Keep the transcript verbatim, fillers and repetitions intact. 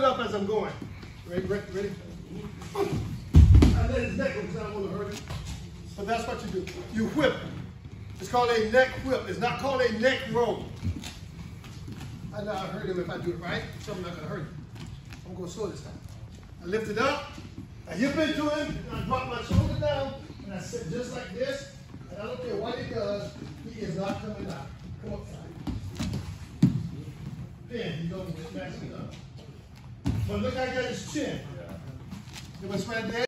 it up as I'm going. Ready, ready, ready? I let his neck go because I don't want to hurt him. But that's what you do. You whip. It's called a neck whip. It's not called a neck roll. I know I'll hurt him if I do it right, so I'm not going to hurt him. I'm going to slow this time. I lift it up, I hip into him, and I drop my shoulder down, and I sit just like this, and I don't care what he does, he is not coming out. Come upside. Then he's over with, maxing up. But look, I got his chin. It was right there.